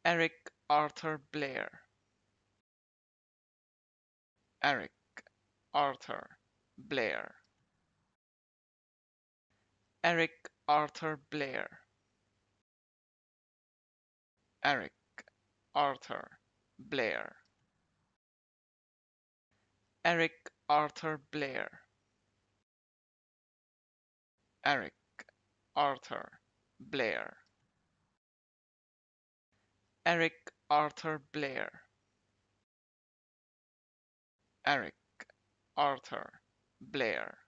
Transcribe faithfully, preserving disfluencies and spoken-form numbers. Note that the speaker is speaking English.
Eric Arthur Blair. Eric Arthur Blair. Eric Arthur Blair. Eric Arthur Blair. Eric Arthur Blair. Eric Arthur Blair. Eric Arthur Blair. Eric Arthur Blair.